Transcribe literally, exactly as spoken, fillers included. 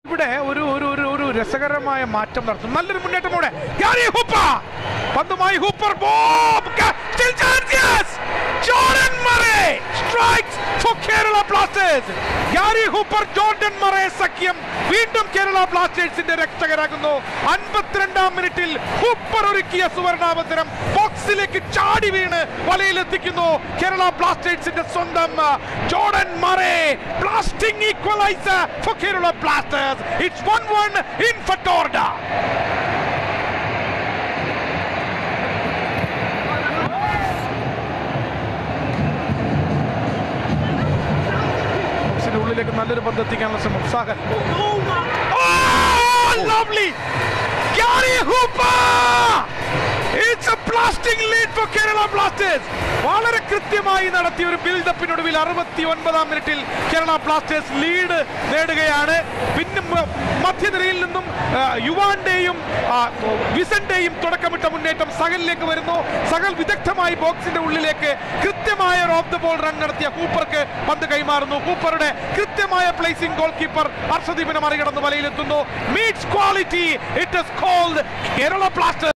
ഇവിടെ ഒരു ഒരു ഒരു ഒരു രസകരമായ മാറ്റം നടത്തും. നല്ലൊരു മുന്നേറ്റമോടെ ഗ്യാരി ഹൂപ്പർ പന്തുമായി Hooper bomb still chances Jordan Murray strikes for Kerala Blasters. Gary Hooper Jordan Murray സഖ്യം വീണ്ടും കേരള ബ്ലാസ്റ്റേഴ്സിന്റെ രക്ഷകരാകുന്നു. അൻപത്തിരണ്ടാം മിനിറ്റിൽ ഹൂപ്പർ ഒരുക്കിയ സുവർണാവസരം ബോക്സിലേക്ക് ചാടി വീണ് വലയിലെത്തിക്കുന്നു കേരള ബ്ലാസ്റ്റേഴ്സിന്റെ സ്വന്തം Jordan Murray. Blasting equalizer for Kerala Blasters. It's one one in Fatorda. ഉള്ളിലേക്ക് നല്ലൊരു പന്ത് എത്തിക്കാനുള്ള ശ്രമം Sagar. Lovely Gary Hooper. It's a blasting lead for Kerala Blasters. വളരെ കൃത്യമായി നടത്തിയ ഒരു ബിൽഡപ്പിനൊടുവിൽ അറുപത്തി ഒൻപതാം മിനിറ്റിൽ കേരള ബ്ലാസ്റ്റേഴ്സ് ലീഡ് നേടുകയാണ്. പിന്നെ മധ്യനിരയിൽ നിന്നും യുവാന്റെയും വിസന്റെയും തുടക്കമിട്ട മുന്നേറ്റം സഹലിലേക്ക് വരുന്നു. സഹൽ വിദഗ്ധമായി ബോക്സിന്റെ ഉള്ളിലേക്ക് കൃത്യമായ ഓഫ് ദ ബോൾ റൺ നടത്തിയ ഹൂപ്പർക്ക് പന്ത് കൈമാറുന്നു. ഹൂപ്പറുടെ കൃത്യമായ പ്ലേസിംഗ് ഗോൾ കീപ്പർ ഹർഷദീപിനെ മറികടന്ന് വലയിലെത്തുന്നു. Meets quality. It is cold Kerala Blasters.